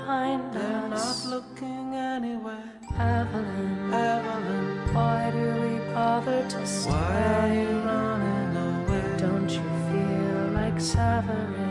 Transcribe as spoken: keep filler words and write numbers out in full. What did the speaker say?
behind They're us. not looking anywhere. Evelyn, Evelyn, why do we bother to stay? why are you running away? Don't you feel like severing